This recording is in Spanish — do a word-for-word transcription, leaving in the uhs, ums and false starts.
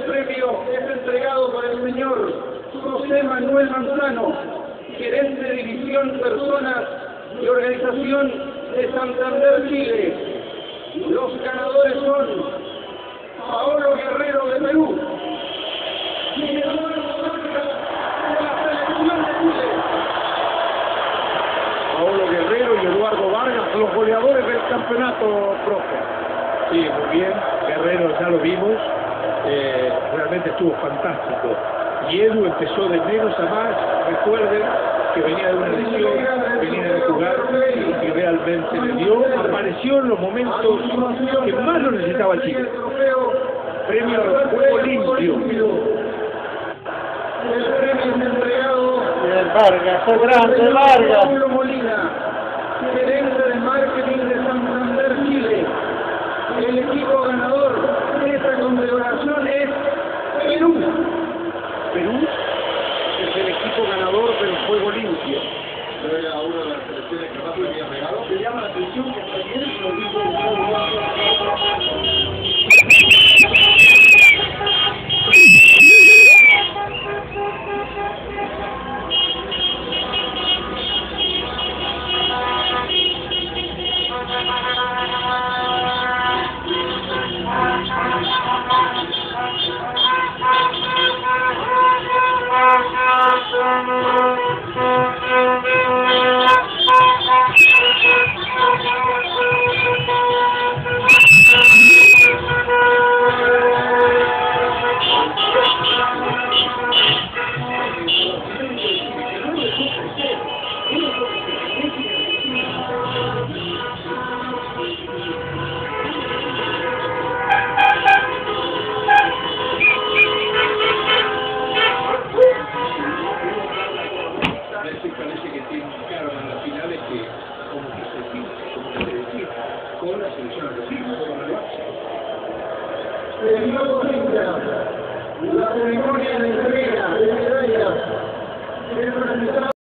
premio es entregado por el señor José Manuel Manzano, gerente de División Personas y Organización de Santander, Chile. Los ganadores son Paolo Guerrero de Perú y Eduardo Vargas de la Selección de Chile. Paolo Guerrero y Eduardo Vargas, los goleadores del campeonato, profe. Sí, muy bien. Guerrero ya lo vimos. Eh, realmente estuvo fantástico. Y Edu empezó de menos a más. Recuerden que venía de una lesión, venía de jugar y realmente le dio. Apareció en los momentos que más lo necesitaba el Chile. Premio al juego limpio. El premio es entregado Bien, Vargas, fue grande, Vargas. Paulo Molina, gerente de marketing de Santander, Chile. El equipo ganador de esta condecoración es Perú. Perú es el equipo ganador del juego limpio. Era una de las selecciones que más me había pegado. Me llama la atención que también lo dijo Parece que tiene un claro en las finales que como que se decide, como que se decide con la selección argentina, con la base. Se dio cuenta la ceremonia de entrega de medallas del resultado.